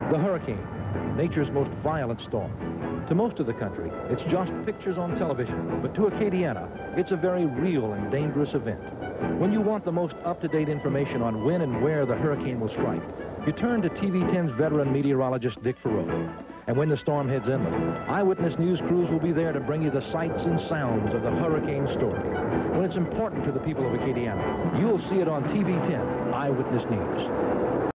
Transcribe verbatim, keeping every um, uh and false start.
The hurricane, nature's most violent storm. To most of the country, it's just pictures on television, but to Acadiana, it's a very real and dangerous event. When you want the most up-to-date information on when and where the hurricane will strike, you turn to T V ten's veteran meteorologist, Dick Farout. And when the storm heads inland, eyewitness news crews will be there to bring you the sights and sounds of the hurricane story. When it's important to the people of Acadiana, you'll see it on T V ten Eyewitness News.